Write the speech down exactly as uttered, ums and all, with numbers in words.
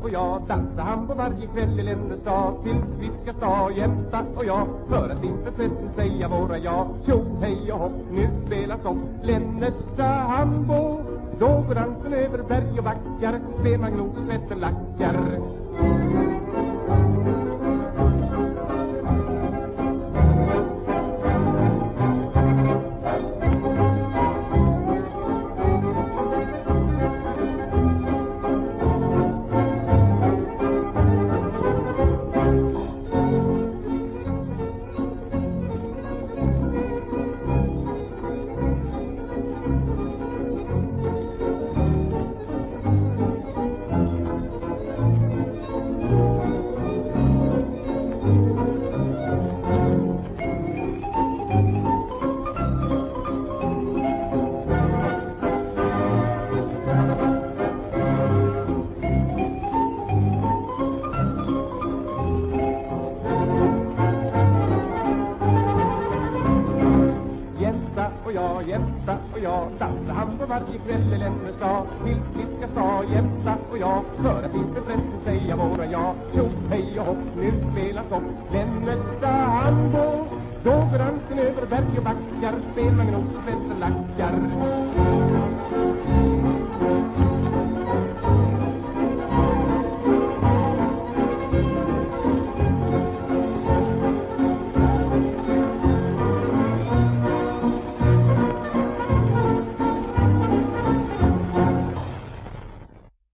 och jag dansar han på varje kväll i Lännestad. Tills vi ska sta jämta och jag för att inför festen säga våra ja. Tjo, hej och hopp, nu spelas om Lännestad handboll. Då går dansen över berg och backar, Stenmagnos och Västerlackar. Och jag, jämta och jag dansar han på varje kväll i Lännestad. Tills vi ska sta jämta och jag för att inte festen säga våra ja. Tjo, hej och hopp, nu spelas om Lännestad handboll. Då går dansen över berg och backar, Stenmagnos och Västerlackar.